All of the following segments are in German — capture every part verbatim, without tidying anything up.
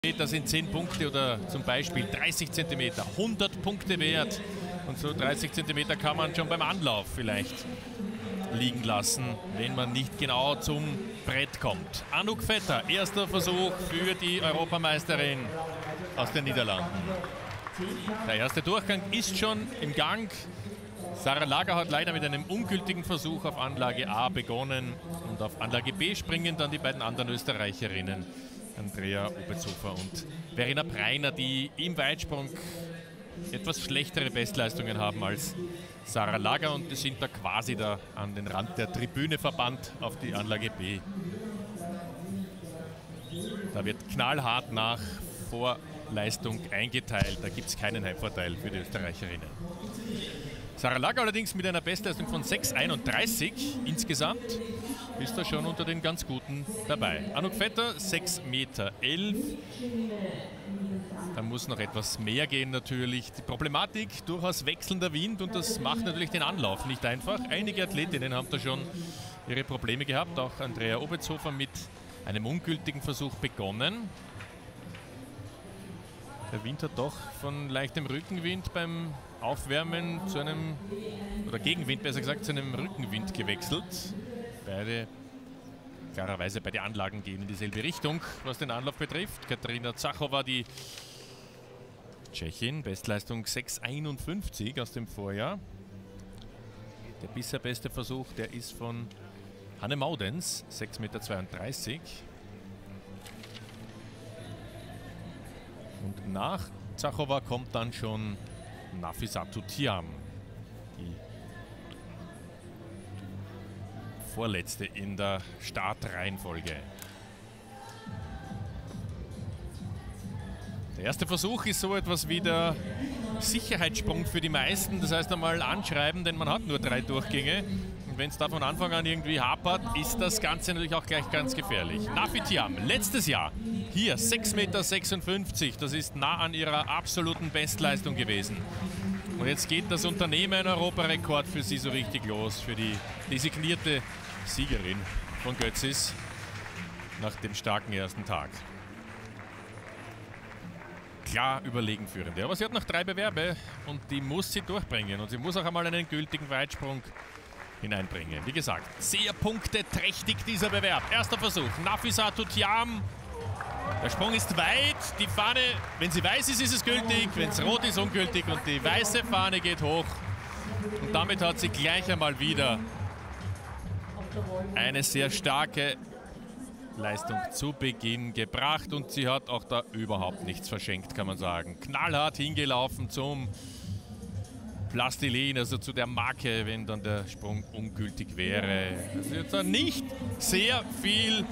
Das sind zehn Punkte oder zum Beispiel dreißig Zentimeter, hundert Punkte wert. Und so dreißig Zentimeter kann man schon beim Anlauf vielleicht liegen lassen, wenn man nicht genau zum Brett kommt. Anouk Vetter, erster Versuch für die Europameisterin aus den Niederlanden. Der erste Durchgang ist schon im Gang. Sarah Lager hat leider mit einem ungültigen Versuch auf Anlage A begonnen und auf Anlage B springen dann die beiden anderen Österreicherinnen, Andrea Obertshofer und Verena Breiner, die im Weitsprung etwas schlechtere Bestleistungen haben als Sarah Lager, und die sind da quasi da an den Rand der Tribüne verbannt auf die Anlage B. Da wird knallhart nach Vorleistung eingeteilt, da gibt es keinen Heimvorteil für die Österreicherinnen. Sarah Lager allerdings mit einer Bestleistung von sechs einunddreißig insgesamt ist da schon unter den ganz Guten dabei. Anouk Vetter sechs Meter elf. Da muss noch etwas mehr gehen natürlich. Die Problematik, durchaus wechselnder Wind, und das macht natürlich den Anlauf nicht einfach. Einige Athletinnen haben da schon ihre Probleme gehabt. Auch Andrea Obertshofer mit einem ungültigen Versuch begonnen. Der Wind hat doch von leichtem Rückenwind beim Aufwärmen zu einem, oder Gegenwind besser gesagt, zu einem Rückenwind gewechselt. Beide, klarerweise beide Anlagen gehen in dieselbe Richtung, was den Anlauf betrifft. Katarina Zachowa, die Tschechin, Bestleistung sechs einundfünfzig aus dem Vorjahr. Der bisher beste Versuch, der ist von Hanne Maudens, sechs Meter zweiunddreißig. Und nach Zachowa kommt dann schon Nafissatou Thiam, die vorletzte in der Startreihenfolge. Der erste Versuch ist so etwas wie der Sicherheitssprung für die meisten. Das heißt einmal anschreiben, denn man hat nur drei Durchgänge. Und wenn es da von Anfang an irgendwie hapert, ist das Ganze natürlich auch gleich ganz gefährlich. Nafi Thiam, letztes Jahr hier sechs Meter sechsundfünfzig. Das ist nah an ihrer absoluten Bestleistung gewesen. Und jetzt geht das Unternehmen Europarekord für sie so richtig los, für die designierte Siegerin von Götzis nach dem starken ersten Tag. Klar überlegen führende, aber sie hat noch drei Bewerbe und die muss sie durchbringen, und sie muss auch einmal einen gültigen Weitsprung hineinbringen. Wie gesagt, sehr punkteträchtig dieser Bewerb. Erster Versuch, Nafissatou Thiam. Der Sprung ist weit, die Fahne, wenn sie weiß ist, ist es gültig, wenn es rot ist, ungültig, und die weiße Fahne geht hoch. Und damit hat sie gleich einmal wieder eine sehr starke Leistung zu Beginn gebracht, und sie hat auch da überhaupt nichts verschenkt, kann man sagen. Knallhart hingelaufen zum Plastilin, also zu der Marke, wenn dann der Sprung ungültig wäre. Also jetzt da nicht sehr viel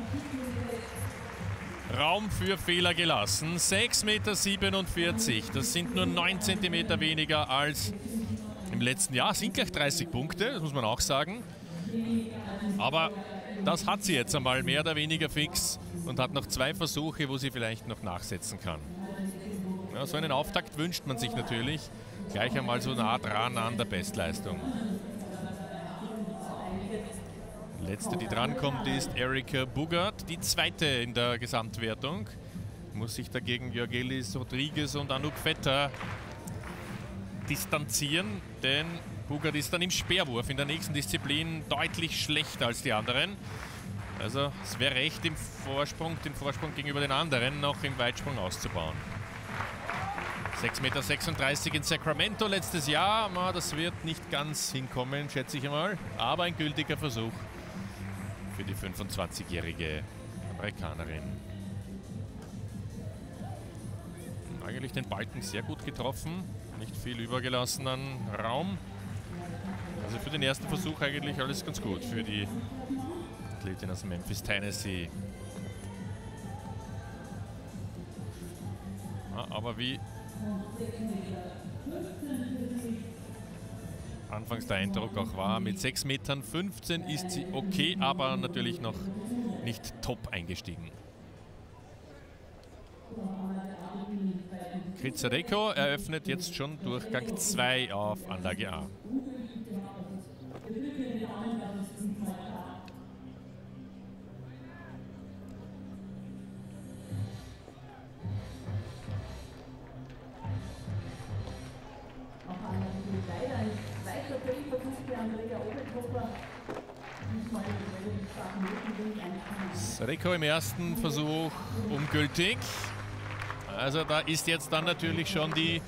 Raum für Fehler gelassen. sechs Meter siebenundvierzig, das sind nur neun Zentimeter weniger als im letzten Jahr. Sind gleich dreißig Punkte, das muss man auch sagen. Aber das hat sie jetzt einmal mehr oder weniger fix und hat noch zwei Versuche, wo sie vielleicht noch nachsetzen kann. Ja, so einen Auftakt wünscht man sich natürlich. Gleich einmal so nah dran an der Bestleistung. Letzte, die drankommt, ist Erika Bugart, die zweite in der Gesamtwertung. Muss sich dagegen Jorgelis Rodriguez und Anouk Vetter distanzieren, denn Bugart ist dann im Speerwurf in der nächsten Disziplin deutlich schlechter als die anderen. Also es wäre recht, im Vorsprung, den Vorsprung gegenüber den anderen noch im Weitsprung auszubauen. sechs Meter sechsunddreißig in Sacramento letztes Jahr. Das wird nicht ganz hinkommen, schätze ich einmal. Aber ein gültiger Versuch für die fünfundzwanzigjährige Amerikanerin. Eigentlich den Balken sehr gut getroffen. Nicht viel übergelassen an Raum. Also für den ersten Versuch eigentlich alles ganz gut für die Athletin aus Memphis, Tennessee. Ja, aber wie anfangs der Eindruck auch war, mit sechs Metern fünfzehn ist sie okay, aber natürlich noch nicht top eingestiegen. Krizadeko eröffnet jetzt schon Durchgang zwei auf Anlage A. Srečko im ersten Versuch ungültig. Also da ist jetzt dann natürlich schon die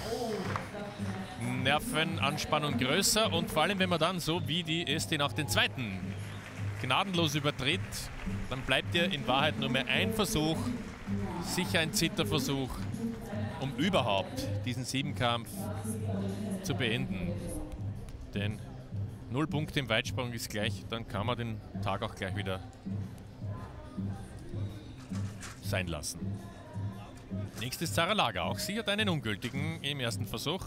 Nervenanspannung größer und vor allem, wenn man dann so wie die Estin auch den zweiten gnadenlos übertritt, dann bleibt ihr in Wahrheit nur mehr ein Versuch, sicher ein Zitterversuch, um überhaupt diesen Siebenkampf zu beenden. Denn null Punkte im Weitsprung ist gleich, dann kann man den Tag auch gleich wieder sein lassen. Nächstes Zara Lager, auch sie hat einen ungültigen im ersten Versuch.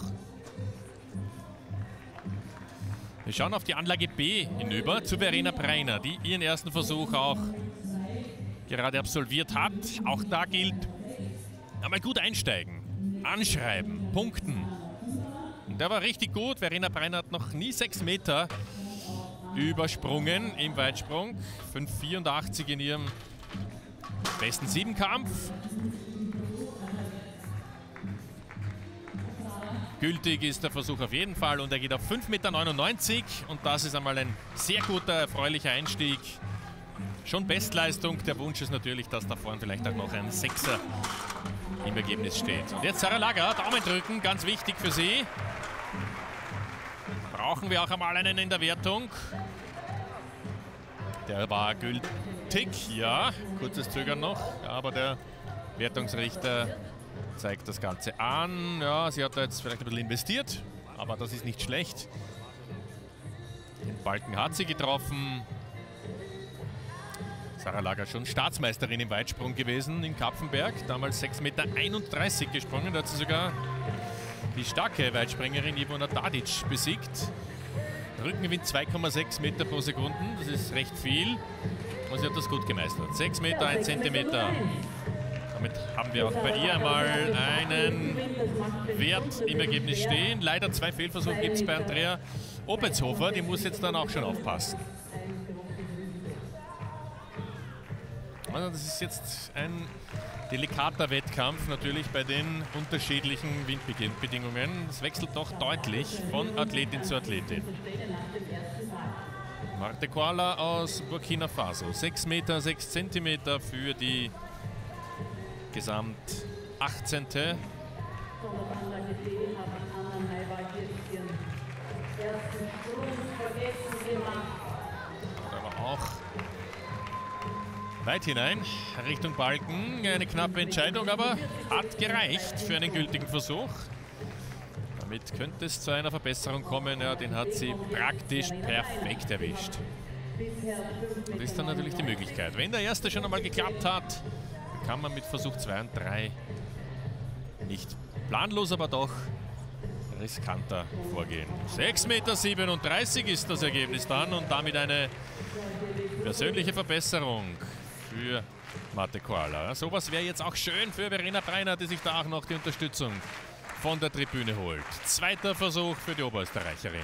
Wir schauen auf die Anlage B hinüber zu Verena Preiner, die ihren ersten Versuch auch gerade absolviert hat. Auch da gilt, einmal gut einsteigen, anschreiben, punkten. Und der war richtig gut. Verena Preiner hat noch nie sechs Meter übersprungen im Weitsprung. fünf Komma vierundachtzig in ihrem besten Siebenkampf. Gültig ist der Versuch auf jeden Fall und er geht auf fünf Komma neunundneunzig Meter und das ist einmal ein sehr guter, erfreulicher Einstieg. Schon Bestleistung. Der Wunsch ist natürlich, dass da vorne vielleicht auch noch ein Sechser im Ergebnis steht. Und jetzt Zara Lager, Daumen drücken, ganz wichtig für sie. Brauchen wir auch einmal einen in der Wertung. Der war gültig, ja, kurzes Zögern noch, aber der Wertungsrichter zeigt das Ganze an. Ja, sie hat da jetzt vielleicht ein bisschen investiert, aber das ist nicht schlecht. Den Balken hat sie getroffen. Zara Lager schon Staatsmeisterin im Weitsprung gewesen in Kapfenberg. Damals sechs Komma einunddreißig Meter gesprungen. Da hat sie sogar die starke Weitspringerin Ivona Tadic besiegt. Rückenwind zwei Komma sechs Meter pro Sekunde. Das ist recht viel. Und sie hat das gut gemeistert. sechs Meter, ein Zentimeter. Damit haben wir auch bei ihr mal einen Wert im Ergebnis stehen. Leider zwei Fehlversuche gibt es bei Andrea Opetshofer. Die muss jetzt dann auch schon aufpassen. Also das ist jetzt ein delikater Wettkampf natürlich bei den unterschiedlichen Windbedingungen. Es wechselt doch deutlich von Athletin zu Athletin. Marte Koala aus Burkina Faso. sechs Meter, sechs Zentimeter für die Gesamt achtzehnte Aber auch weit hinein, Richtung Balken. Eine knappe Entscheidung, aber hat gereicht für einen gültigen Versuch. Damit könnte es zu einer Verbesserung kommen. Ja, den hat sie praktisch perfekt erwischt. Das ist dann natürlich die Möglichkeit. Wenn der erste schon einmal geklappt hat, kann man mit Versuch zwei und drei nicht planlos, aber doch riskanter vorgehen. sechs Komma siebenunddreißig Meter ist das Ergebnis dann und damit eine persönliche Verbesserung für Marte Koala. Sowas wäre jetzt auch schön für Verena Preiner, die sich da auch noch die Unterstützung von der Tribüne holt. Zweiter Versuch für die Oberösterreicherin.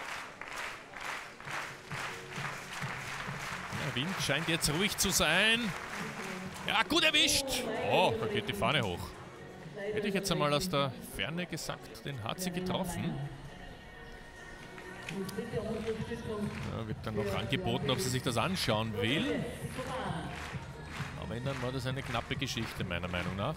Der Wind scheint jetzt ruhig zu sein. Ja, gut erwischt. Oh, da geht die Fahne hoch. Hätte ich jetzt einmal aus der Ferne gesagt, den hat sie getroffen. Ja, wird dann noch angeboten, ob sie sich das anschauen will. Aber wenn, dann war das eine knappe Geschichte, meiner Meinung nach.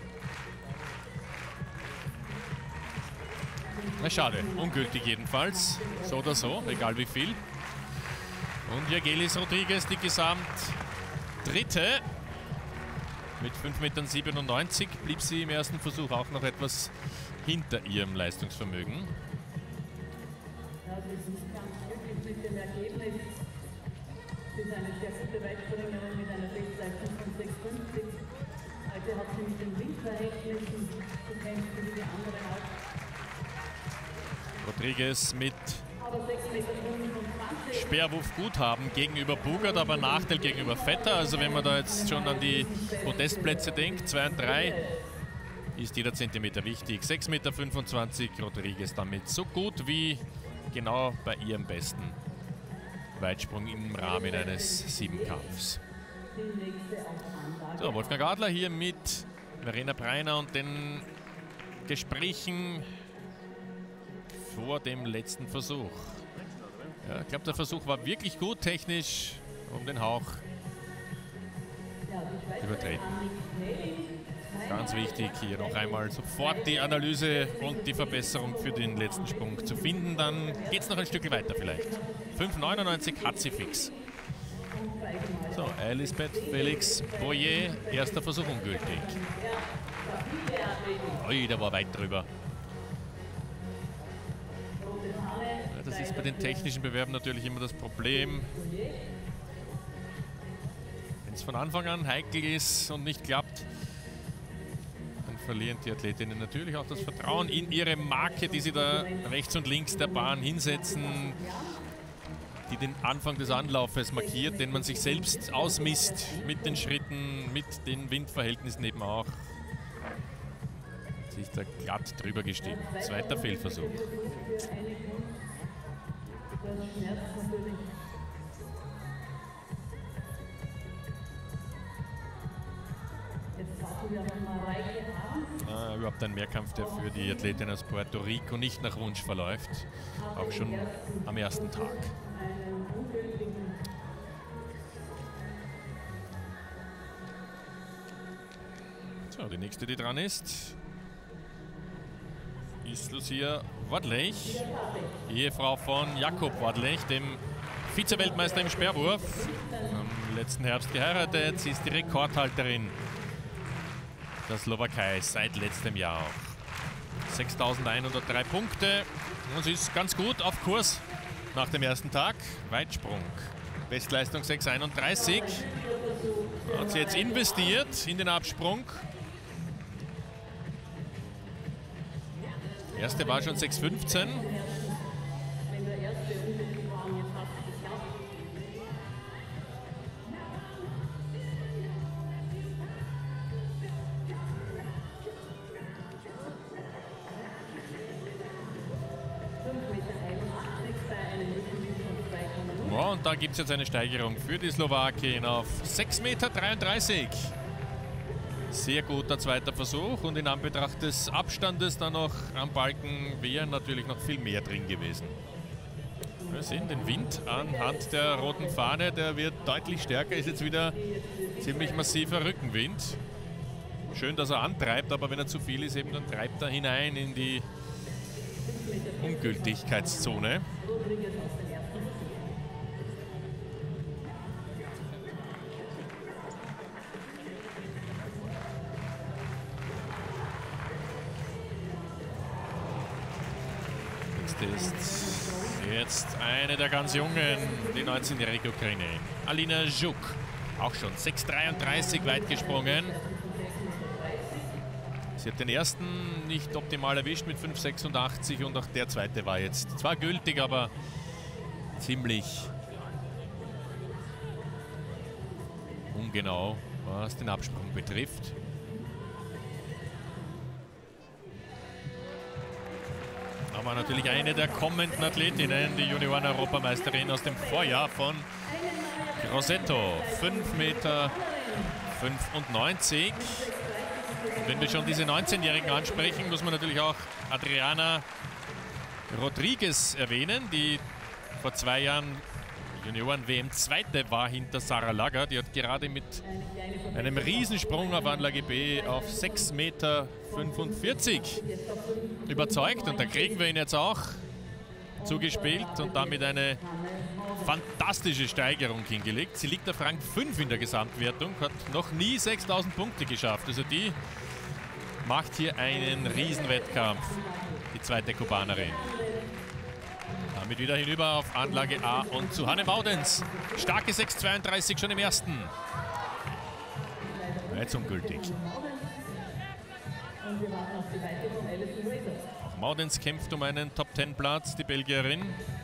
Na schade, ungültig jedenfalls. So oder so, egal wie viel. Und Jagelis Rodriguez, die Gesamt dritte. Mit fünf Komma siebenundneunzig Meter blieb sie im ersten Versuch auch noch etwas hinter ihrem Leistungsvermögen. Ja, das ist ganz glücklich mit dem Ergebnis. Sie ist eine sehr gute Weitspringerin mit einer Bestzeit von sechs Komma fünfzig. Heute hat sie mit den Windverhältnissen zu kämpfen wie die anderen auch. Rodriguez mit Aber sechs Komma fünfundzwanzig. Sperrwurfguthaben gegenüber Bugert, aber Nachteil gegenüber Vetter. Also wenn man da jetzt schon an die Podestplätze denkt, zwei und drei, ist jeder Zentimeter wichtig. sechs Komma fünfundzwanzig Meter, Rodriguez damit so gut wie genau bei ihrem besten Weitsprung im Rahmen eines Siebenkampfs. So, Wolfgang Adler hier mit Verena Preiner und den Gesprächen vor dem letzten Versuch. Ja, ich glaube, der Versuch war wirklich gut technisch, um den Hauch übertreten. Ganz wichtig, hier noch einmal sofort die Analyse und die Verbesserung für den letzten Sprung zu finden. Dann geht es noch ein Stück weiter vielleicht. fünf neunundneunzig hat sie fix. So, Elisabeth Felix Boyer, erster Versuch ungültig. Ui, der war weit drüber. Ja, das ist bei den technischen Bewerben natürlich immer das Problem. Wenn es von Anfang an heikel ist und nicht klappt, dann verlieren die Athletinnen natürlich auch das Vertrauen in ihre Marke, die sie da rechts und links der Bahn hinsetzen, die den Anfang des Anlaufes markiert, den man sich selbst ausmisst mit den Schritten, mit den Windverhältnissen eben auch. Sie ist da glatt drüber gestiegen. Zweiter Fehlversuch. Ah, überhaupt ein Mehrkampf, der für die Athletin aus Puerto Rico nicht nach Wunsch verläuft. Auch schon am ersten Tag. So, die nächste, die dran ist, ist Lucia Wadlech, Ehefrau von Jakob Wadlech, dem Vize-Weltmeister im Speerwurf. Am letzten Herbst geheiratet. Sie ist die Rekordhalterin der Slowakei seit letztem Jahr auch. sechstausendeinhundertdrei Punkte und sie ist ganz gut auf Kurs nach dem ersten Tag. Weitsprung, Bestleistung sechs einunddreißig. Hat sie jetzt investiert in den Absprung. Der erste war schon sechs fünfzehn. Ja, und da gibt es jetzt eine Steigerung für die Slowakin auf sechs Meter dreiunddreißig. Sehr guter zweiter Versuch und in Anbetracht des Abstandes dann noch am Balken wäre natürlich noch viel mehr drin gewesen. Wir sehen den Wind anhand der roten Fahne, der wird deutlich stärker, ist jetzt wieder ziemlich massiver Rückenwind. Schön, dass er antreibt, aber wenn er zu viel ist, eben dann treibt er hinein in die Ungültigkeitszone. Ist jetzt eine der ganz Jungen, die neunzehnjährige Ukrainerin, Alina Zhuk, auch schon sechs dreiunddreißig weit gesprungen. Sie hat den ersten nicht optimal erwischt mit fünf sechsundachtzig und auch der zweite war jetzt zwar gültig, aber ziemlich ungenau, was den Absprung betrifft. Aber natürlich eine der kommenden Athletinnen, die Junioren-Europameisterin aus dem Vorjahr von Grosseto, fünf Meter fünfundneunzig. Und wenn wir schon diese neunzehnjährigen ansprechen, muss man natürlich auch Adriana Rodriguez erwähnen, die vor zwei Jahren Junioren-W M-Zweite war hinter Sarah Lager. Die hat gerade mit einem Riesensprung auf Anlage B auf sechs Meter fünfundvierzig überzeugt. Und da kriegen wir ihn jetzt auch zugespielt und damit eine fantastische Steigerung hingelegt. Sie liegt auf Rang fünf in der Gesamtwertung, hat noch nie sechstausend Punkte geschafft. Also die macht hier einen Riesenwettkampf, die zweite Kubanerin. Damit wieder hinüber auf Anlage A und zu Hanne Maudens. Starke sechs zweiunddreißig schon im ersten. Jetzt ungültig. Auch Maudens kämpft um einen Top zehn Platz, die Belgierin.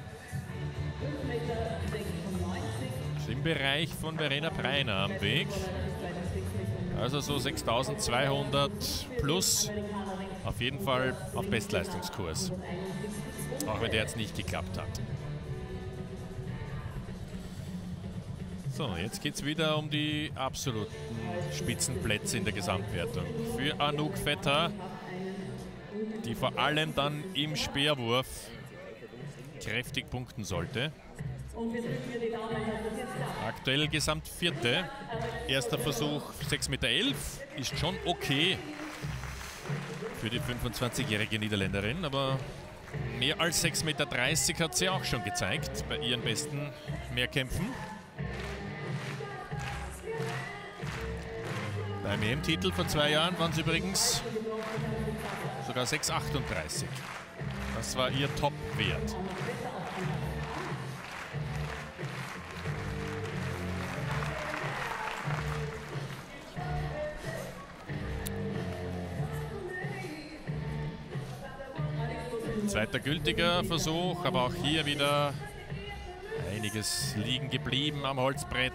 Ist im Bereich von Verena Preiner am Weg. Also so sechstausendzweihundert plus. Auf jeden Fall auf Bestleistungskurs. Auch wenn der jetzt nicht geklappt hat. So, jetzt geht es wieder um die absoluten Spitzenplätze in der Gesamtwertung. Für Anouk Vetter, die vor allem dann im Speerwurf kräftig punkten sollte. Und wir drücken hier die Daumen, dass das jetzt klappt. Aktuell Gesamt vierte. Erster Versuch sechs Meter elf. Ist schon okay für die fünfundzwanzigjährige Niederländerin, aber mehr als sechs Meter dreißig hat sie auch schon gezeigt bei ihren besten Mehrkämpfen. Beim E M-Titel vor zwei Jahren waren sie übrigens sogar sechs Komma achtunddreißig. Das war ihr Top-Wert. Zweiter gültiger Versuch, aber auch hier wieder einiges liegen geblieben am Holzbrett.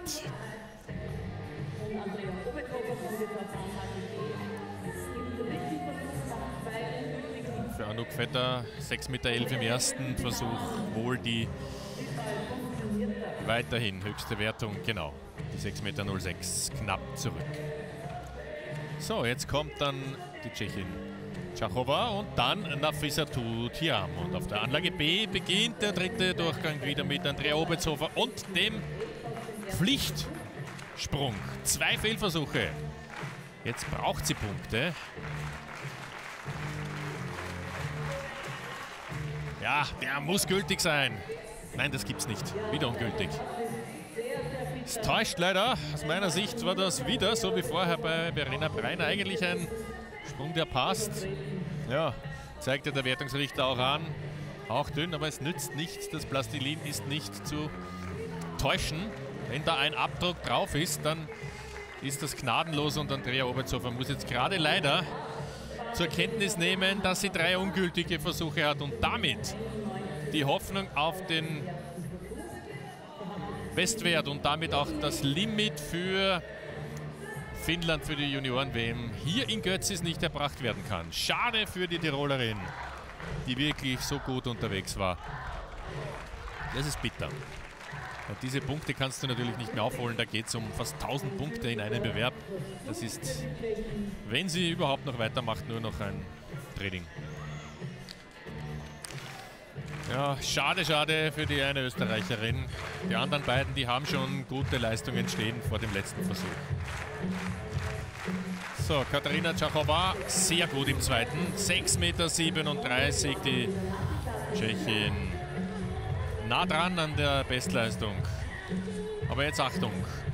Für Anouk Vetter sechs Meter elf im ersten Versuch, wohl die weiterhin höchste Wertung, genau, die sechs Meter null sechs knapp zurück. So, jetzt kommt dann die Tschechin Čachová und dann Nafissatou Thiam. Und auf der Anlage B beginnt der dritte Durchgang wieder mit Andrea Obetshofer und dem Pflichtsprung. Zwei Fehlversuche. Jetzt braucht sie Punkte. Ja, der muss gültig sein. Nein, das gibt's nicht. Wieder ungültig. Es täuscht leider. Aus meiner Sicht war das wieder, so wie vorher bei Verena Breiner, eigentlich ein Sprung, der passt. Ja, zeigte der Wertungsrichter auch an. Auch dünn, aber es nützt nichts. Das Plastilin ist nicht zu täuschen. Wenn da ein Abdruck drauf ist, dann ist das gnadenlos und Andrea Obetshofer muss jetzt gerade leider zur Kenntnis nehmen, dass sie drei ungültige Versuche hat und damit die Hoffnung auf den Bestwert und damit auch das Limit für Finnland für die Junioren-W M hier in Götzis nicht erbracht werden kann. Schade für die Tirolerin, die wirklich so gut unterwegs war. Das ist bitter. Und diese Punkte kannst du natürlich nicht mehr aufholen. Da geht es um fast tausend Punkte in einem Bewerb. Das ist, wenn sie überhaupt noch weitermacht, nur noch ein Training. Ja, schade, schade für die eine Österreicherin. Die anderen beiden, die haben schon gute Leistungen stehen vor dem letzten Versuch. So, Katarina Čachová sehr gut im zweiten. sechs Meter siebenunddreißig, die Tschechin. Nah dran an der Bestleistung. Aber jetzt Achtung.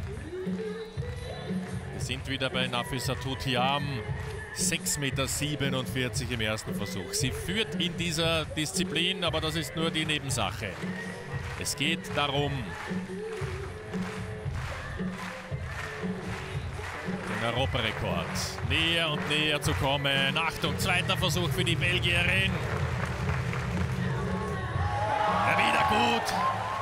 Wir sind wieder bei Nafissatou Thiam. sechs Meter siebenundvierzig im ersten Versuch. Sie führt in dieser Disziplin, aber das ist nur die Nebensache. Es geht darum, den Europarekord näher und näher zu kommen. Achtung, zweiter Versuch für die Belgierin. Ja, wieder gut.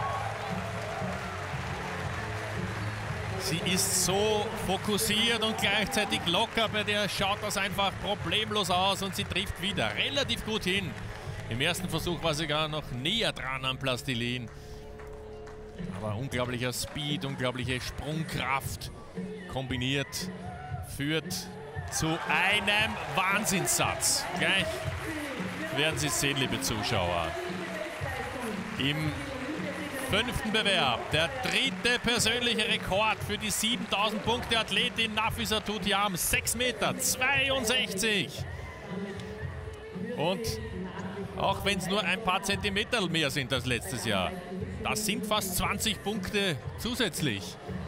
Sie ist so fokussiert und gleichzeitig locker, bei der schaut das einfach problemlos aus und sie trifft wieder relativ gut hin. Im ersten Versuch war sie gar noch näher dran am Plastilin. Aber unglaublicher Speed, unglaubliche Sprungkraft kombiniert führt zu einem Wahnsinnssatz. Gleich werden Sie es sehen, liebe Zuschauer. Im fünften Bewerb, der dritte persönliche Rekord für die siebentausend Punkte Athletin Nafissatou Thiam, sechs Meter zweiundsechzig. Und auch wenn es nur ein paar Zentimeter mehr sind als letztes Jahr, das sind fast zwanzig Punkte zusätzlich.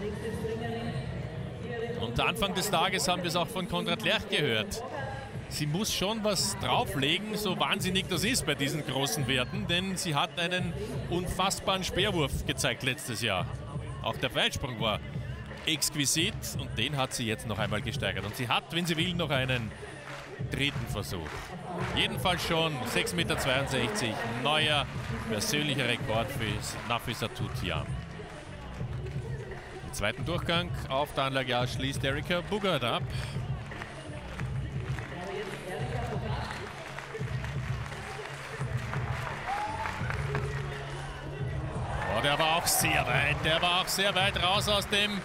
Und Anfang des Tages haben wir es auch von Konrad Lerch gehört. Sie muss schon was drauflegen, so wahnsinnig das ist bei diesen großen Werten, denn sie hat einen unfassbaren Speerwurf gezeigt letztes Jahr. Auch der Weitsprung war exquisit und den hat sie jetzt noch einmal gesteigert. Und sie hat, wenn sie will, noch einen dritten Versuch. Jedenfalls schon sechs Meter zweiundsechzig, neuer persönlicher Rekord für Nafissatou Thiam. Im zweiten Durchgang auf der Anlage A schließt Erika Bugard ab. Oh, der war auch sehr weit, der war auch sehr weit raus aus dem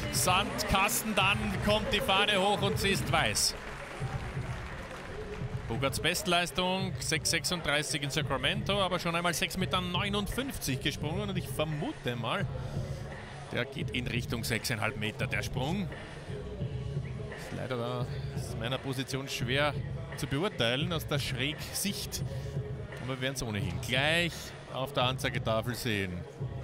Sandkasten. Dann kommt die Fahne hoch und sie ist weiß. Bogarts Bestleistung, sechs sechsunddreißig in Sacramento, aber schon einmal sechs Meter neunundfünfzig gesprungen und ich vermute mal, der geht in Richtung sechs Komma fünf Meter, der Sprung. Ist leider aus meiner Position schwer zu beurteilen, aus der Schrägsicht, aber wir werden es ohnehin gleich auf der Anzeigetafel sehen.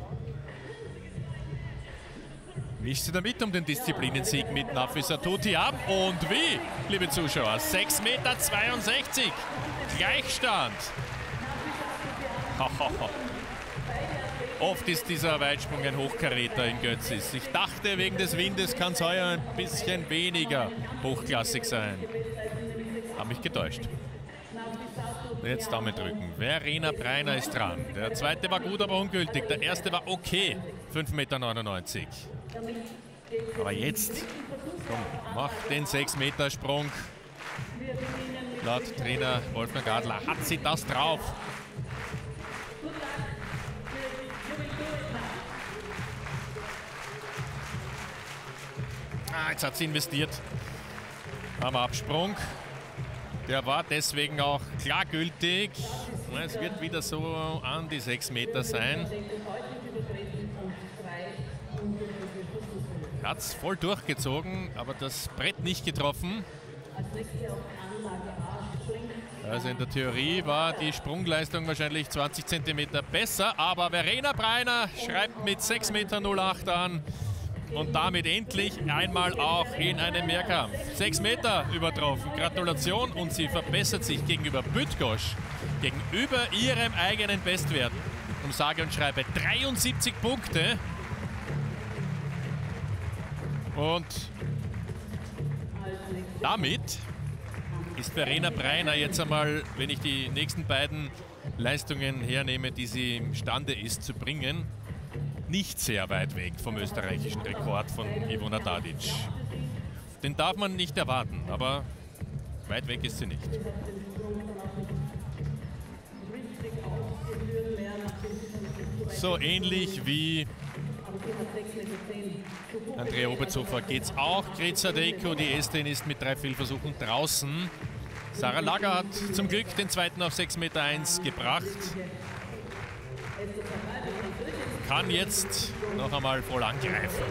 Mischt sie damit um den Disziplinensieg mit Nafisa Tuti ab. Und wie, liebe Zuschauer, sechs Meter zweiundsechzig. Gleichstand. Oft ist dieser Weitsprung ein Hochkaräter in Götzis. Ich dachte, wegen des Windes kann es heuer ein bisschen weniger hochklassig sein. Habe mich getäuscht. Jetzt Daumen drücken. Verena Breiner ist dran. Der zweite war gut, aber ungültig. Der erste war okay. fünf Meter neunundneunzig. Aber jetzt, komm, mach den sechs Meter Sprung. Laut Trainer Wolfgang Adler hat sie das drauf. Ah, jetzt hat sie investiert am Absprung. Der war deswegen auch klar gültig. Es wird wieder so an die sechs Meter sein. Hat es voll durchgezogen, aber das Brett nicht getroffen. Also in der Theorie war die Sprungleistung wahrscheinlich zwanzig Zentimeter besser, aber Verena Breiner schreibt mit sechs Meter null acht an und damit endlich einmal auch in einem Mehrkampf. sechs Meter übertroffen, Gratulation, und sie verbessert sich gegenüber Bydgoszcz, gegenüber ihrem eigenen Bestwert um sage und schreibe dreiundsiebzig Punkte. Und damit ist Verena Breiner jetzt einmal, wenn ich die nächsten beiden Leistungen hernehme, die sie imstande ist zu bringen, nicht sehr weit weg vom österreichischen Rekord von Ivona Tadic. Den darf man nicht erwarten, aber weit weg ist sie nicht. So ähnlich wie Andrea Obertshofer geht es auch. Greta Deko, die Estin, ist mit drei Fehlversuchen draußen. Sarah Lager hat zum Glück den zweiten auf sechs Meter eins gebracht. Kann jetzt noch einmal voll angreifen.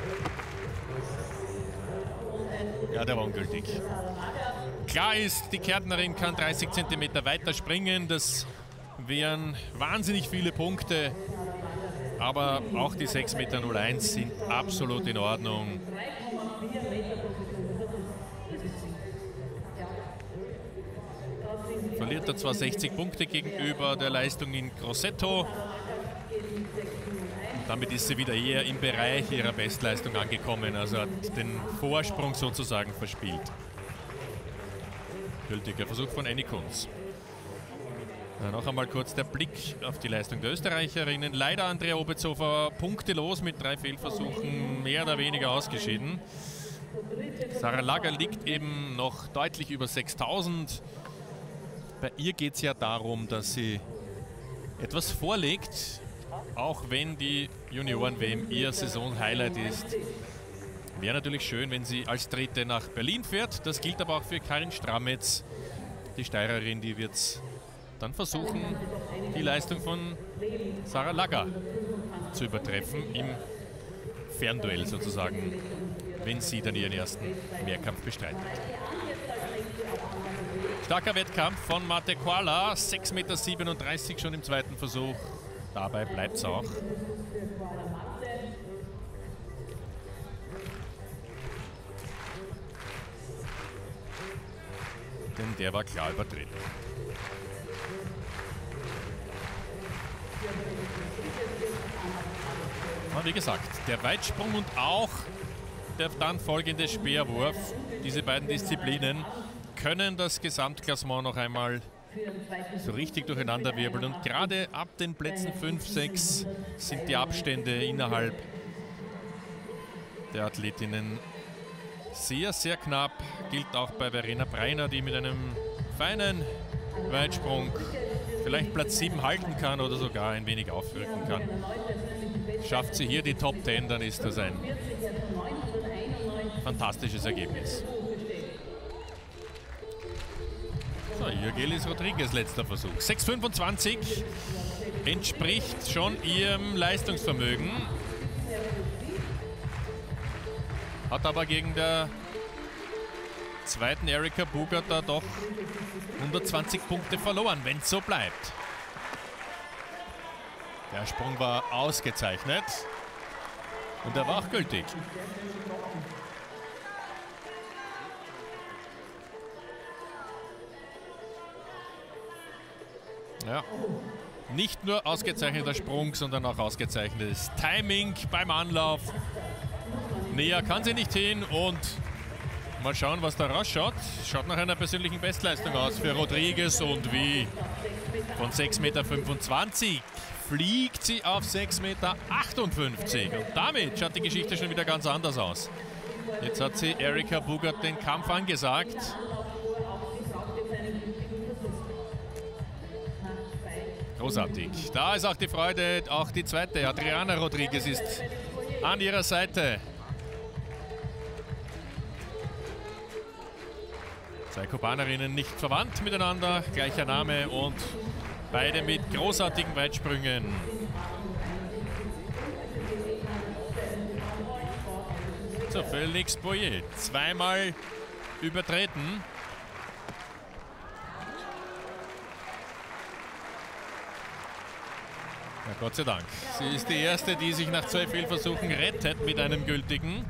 Ja, der war ungültig. Klar ist, die Kärntnerin kann dreißig Zentimeter weiter springen. Das wären wahnsinnig viele Punkte. Aber auch die sechs Meter null eins sind absolut in Ordnung. Verliert er zwar sechzig Punkte gegenüber der Leistung in Grosseto. Damit ist sie wieder eher im Bereich ihrer Bestleistung angekommen. Also hat den Vorsprung sozusagen verspielt. Gültiger Versuch von Annie Kunz. Ja, noch einmal kurz der Blick auf die Leistung der Österreicherinnen. Leider Andrea Obertshofer punktelos mit drei Fehlversuchen, mehr oder weniger ausgeschieden. Sarah Lager liegt eben noch deutlich über sechstausend. Bei ihr geht es ja darum, dass sie etwas vorlegt, auch wenn die Junioren-W M ihr Saison-Highlight ist. Wäre natürlich schön, wenn sie als Dritte nach Berlin fährt. Das gilt aber auch für Karin Strametz, die Steirerin, die wird es dann versuchen, die Leistung von Sarah Lager zu übertreffen im Fernduell sozusagen, wenn sie dann ihren ersten Mehrkampf bestreitet. Starker Wettkampf von Mate Koala, sechs Meter siebenunddreißig schon im zweiten Versuch. Dabei bleibt es auch. Denn der war klar überdreht. Aber wie gesagt, der Weitsprung und auch der dann folgende Speerwurf, diese beiden Disziplinen, können das Gesamtklassement noch einmal so richtig durcheinander wirbeln. Und gerade ab den Plätzen fünf, sechs sind die Abstände innerhalb der Athletinnen sehr, sehr knapp. Gilt auch bei Verena Breiner, die mit einem feinen Weitsprung vielleicht Platz sieben halten kann oder sogar ein wenig aufrücken kann. Schafft sie hier die Top zehn, dann ist das ein fantastisches Ergebnis. So, Jürgelis Rodriguez, letzter Versuch. sechs fünfundzwanzig entspricht schon ihrem Leistungsvermögen. Hat aber gegen der zweiten Erika Bugert da doch hundertzwanzig Punkte verloren, wenn es so bleibt. Der Sprung war ausgezeichnet und er war auch gültig. Ja, nicht nur ausgezeichneter Sprung, sondern auch ausgezeichnetes Timing beim Anlauf. Näher kann sie nicht hin und mal schauen, was da rausschaut. Schaut nach einer persönlichen Bestleistung aus für Rodriguez und wie von sechs Komma fünfundzwanzig Meter fliegt sie auf sechs Komma achtundfünfzig Meter. Und damit schaut die Geschichte schon wieder ganz anders aus. Jetzt hat sie Erika Bugert den Kampf angesagt. Großartig. Da ist auch die Freude, auch die zweite. Adriana Rodriguez ist an ihrer Seite. Zwei Kubanerinnen nicht verwandt miteinander, gleicher Name und beide mit großartigen Weitsprüngen. So, Felix Boyer, zweimal übertreten. Ja, Gott sei Dank. Sie ist die erste, die sich nach zwei Fehlversuchen rettet mit einem gültigen.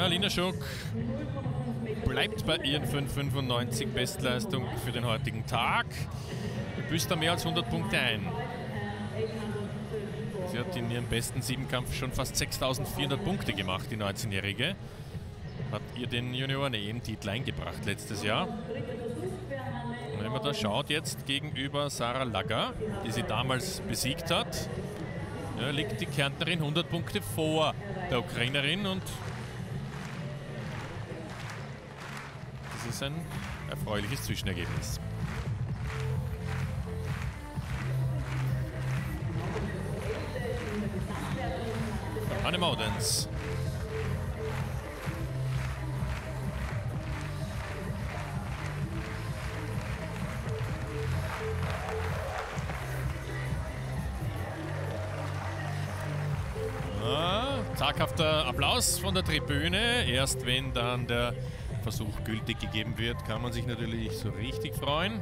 Ja, Lina Schuck bleibt bei ihren fünf fünfundneunzig Bestleistung für den heutigen Tag. Büßt da mehr als hundert Punkte ein. Sie hat in ihrem besten Siebenkampf schon fast sechstausendvierhundert Punkte gemacht, die neunzehnjährige. Hat ihr den Junioren-E M-Titel eingebracht letztes Jahr. Und wenn man da schaut, jetzt gegenüber Sarah Lagger, die sie damals besiegt hat, ja, liegt die Kärntnerin hundert Punkte vor der Ukrainerin und das ist ein erfreuliches Zwischenergebnis. Hanne Maudens. Ah, zaghafter Applaus von der Tribüne. Erst wenn dann der Versuch gültig gegeben wird, kann man sich natürlich so richtig freuen.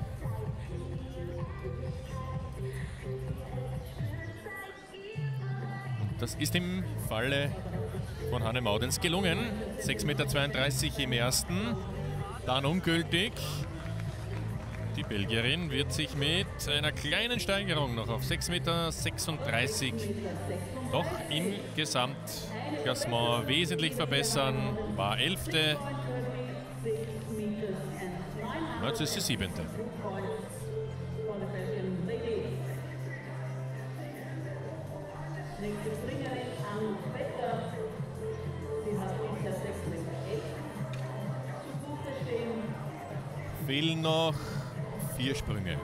Das ist im Falle von Hanne Maudens gelungen. sechs Meter zweiunddreißig im ersten, dann ungültig. Die Belgierin wird sich mit einer kleinen Steigerung noch auf sechs Meter sechsunddreißig doch im Gesamtklassement wesentlich verbessern. War elfte. Jetzt ist sie siebente. Fehlen noch vier Sprünge.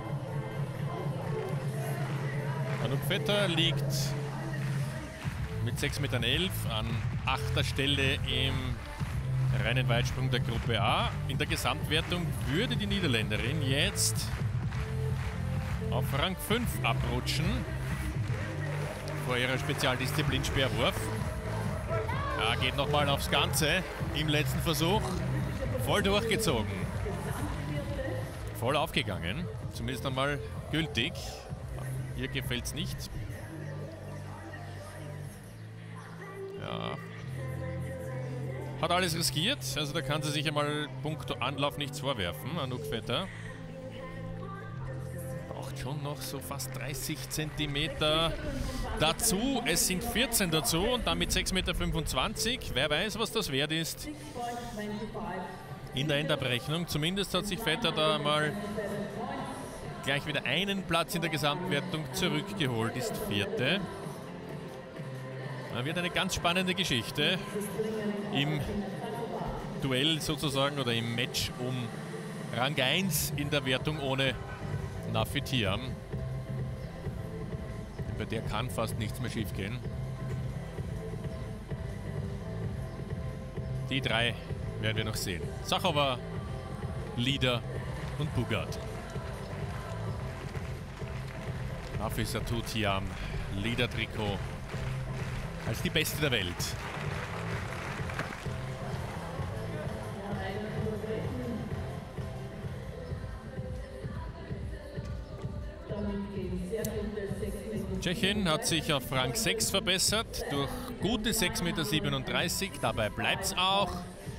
Anouk Vetter liegt mit sechs Meter elf an achter Stelle im reinen Weitsprung der Gruppe A. In der Gesamtwertung würde die Niederländerin jetzt auf Rang fünf abrutschen vor ihrer Spezialdisziplin Speerwurf. Ja, geht nochmal aufs Ganze im letzten Versuch. Voll durchgezogen. Voll aufgegangen. Zumindest einmal gültig. Ihr gefällt es nicht. Ja. Hat alles riskiert. Also da kann sie sich einmal puncto Anlauf nichts vorwerfen. Anouk Vetter. Braucht schon noch so fast dreißig Zentimeter dazu. Es sind vierzehn dazu und damit sechs Meter fünfundzwanzig. Wer weiß, was das wert ist in der Endabrechnung. Zumindest hat sich Vetter da mal gleich wieder einen Platz in der Gesamtwertung zurückgeholt. Ist vierte. Da wird eine ganz spannende Geschichte im Duell sozusagen oder im Match um Rang eins in der Wertung ohne Nafi Thiam. Bei der kann fast nichts mehr schief gehen. Die drei werden wir noch sehen. Sachowa, Lieder und Bugart. Nafisatou Thiam, Lieder-Trikot als die Beste der Welt. Tschechien hat sich auf Rang sechs verbessert durch gute sechs Meter siebenunddreißig. Dabei bleibt es auch.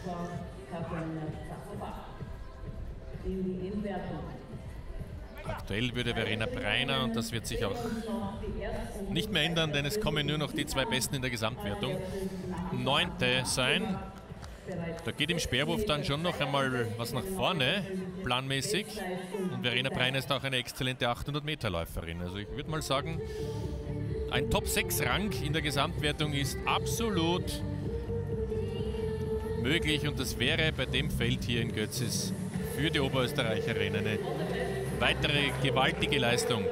Aktuell würde Verena Breiner, und das wird sich auch nicht mehr ändern, denn es kommen nur noch die zwei Besten in der Gesamtwertung, neunte sein. Da geht im Speerwurf dann schon noch einmal was nach vorne, planmäßig. Und Verena Breiner ist auch eine exzellente achthundert Meter Läuferin. Also ich würde mal sagen, ein Top sechs Rang in der Gesamtwertung ist absolut möglich. Und das wäre bei dem Feld hier in Götzis für die Oberösterreicherin eine weitere gewaltige Leistung.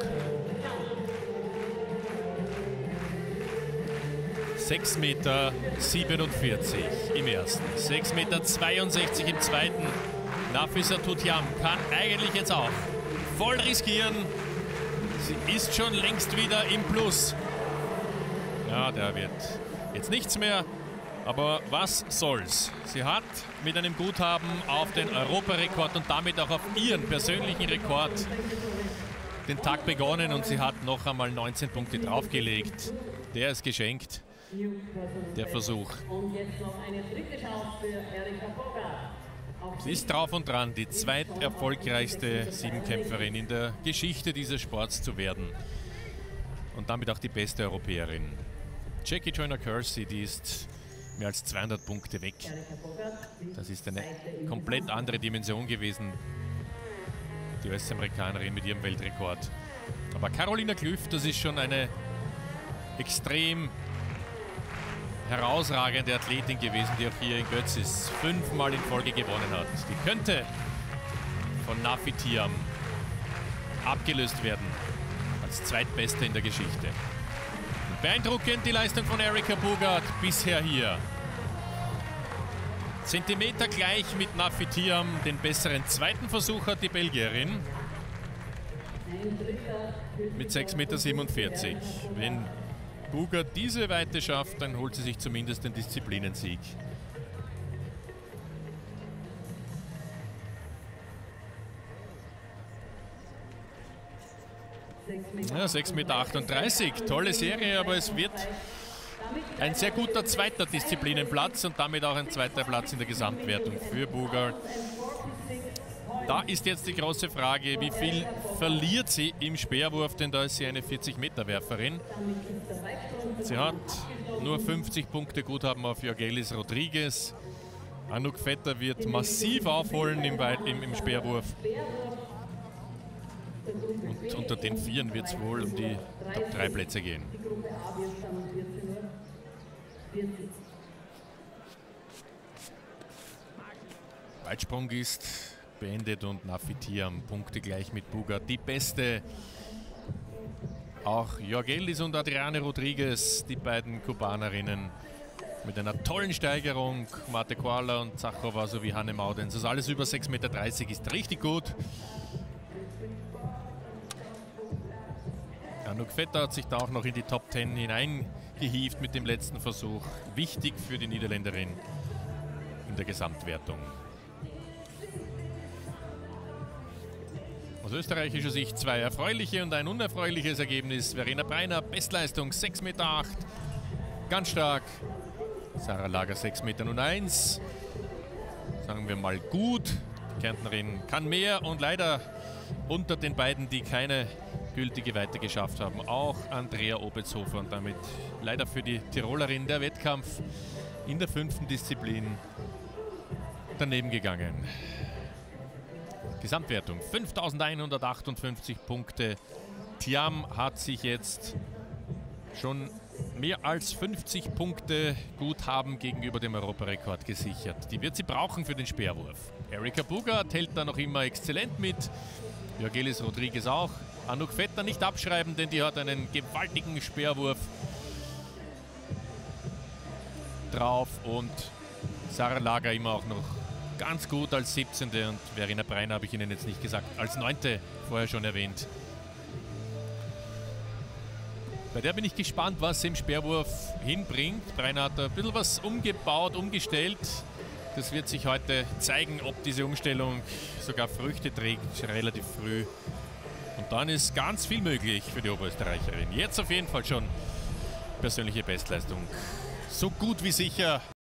sechs Meter siebenundvierzig im ersten, sechs Meter zweiundsechzig im zweiten. Nafisatou Thiam kann eigentlich jetzt auch voll riskieren. Sie ist schon längst wieder im Plus. Ja, der wird jetzt nichts mehr, aber was soll's. Sie hat mit einem Guthaben auf den Europarekord und damit auch auf ihren persönlichen Rekord den Tag begonnen und sie hat noch einmal neunzehn Punkte draufgelegt. Der ist geschenkt. der Versuch. Und jetzt noch eine dritte Chance für Erika Bogart. Sie ist drauf und dran, die zweiterfolgreichste Siebenkämpferin in der Geschichte dieses Sports zu werden. Und damit auch die beste Europäerin. Jackie Joyner-Kersee, die ist mehr als zweihundert Punkte weg. Das ist eine komplett andere Dimension gewesen, die U S-Amerikanerin mit ihrem Weltrekord. Aber Carolina Klüft, das ist schon eine extrem herausragende Athletin gewesen, die auch hier in Götzis fünfmal in Folge gewonnen hat. Die könnte von Nafi Thiam abgelöst werden als Zweitbeste in der Geschichte. Beeindruckend die Leistung von Erika Bogart bisher hier. Zentimeter gleich mit Nafi Thiam. Den besseren zweiten Versuch hat die Belgierin mit sechs Meter siebenundvierzig. Wenn Bogart diese Weite schafft, dann holt sie sich zumindest den Disziplinensieg. Ja, sechs Meter achtunddreißig, tolle Serie, aber es wird ein sehr guter zweiter Disziplinenplatz und damit auch ein zweiter Platz in der Gesamtwertung für Bogart. Da ist jetzt die große Frage, wie viel verliert sie im Speerwurf, denn da ist sie eine vierzig Meter Werferin. Sie hat nur fünfzig Punkte Guthaben auf Jorgelis Rodriguez. Anouk Vetter wird massiv aufholen im, im, im Speerwurf. Und unter den Vieren wird es wohl um die Top drei Plätze gehen. Weitsprung ist beendet und Nafi Thiam Punkte gleich mit Bogart. Die beste. Auch Jorgelis und Adriane Rodriguez, die beiden Kubanerinnen, mit einer tollen Steigerung. Mate Koala und Zachova sowie Hanne Maudens. Das alles über sechs Meter dreißig ist richtig gut. Anouk Vetter hat sich da auch noch in die Top zehn hineingehievt mit dem letzten Versuch. Wichtig für die Niederländerin in der Gesamtwertung. Aus österreichischer Sicht zwei erfreuliche und ein unerfreuliches Ergebnis. Verena Breiner, Bestleistung sechs Meter acht, ganz stark. Sarah Lager sechs Meter eins, sagen wir mal gut. Die Kärntnerin kann mehr und leider unter den beiden, die keine gültige Weite geschafft haben, auch Andrea Obetshofer und damit leider für die Tirolerin der Wettkampf in der fünften Disziplin daneben gegangen. Gesamtwertung fünftausendeinhundertachtundfünfzig Punkte. Thiam hat sich jetzt schon mehr als fünfzig Punkte Guthaben gegenüber dem Europarekord gesichert. Die wird sie brauchen für den Speerwurf. Erika Bogart hält da noch immer exzellent mit. Jorgelis Rodriguez auch. Anouk Vetter nicht abschreiben, denn die hat einen gewaltigen Speerwurf drauf. Und Sarah Lager immer auch noch ganz gut als siebzehnte und Verena Breiner habe ich Ihnen jetzt nicht gesagt, als neunte vorher schon erwähnt. Bei der bin ich gespannt, was sie im Speerwurf hinbringt. Breiner hat da ein bisschen was umgebaut, umgestellt. Das wird sich heute zeigen, ob diese Umstellung sogar Früchte trägt, relativ früh. Und dann ist ganz viel möglich für die Oberösterreicherin. Jetzt auf jeden Fall schon persönliche Bestleistung. So gut wie sicher.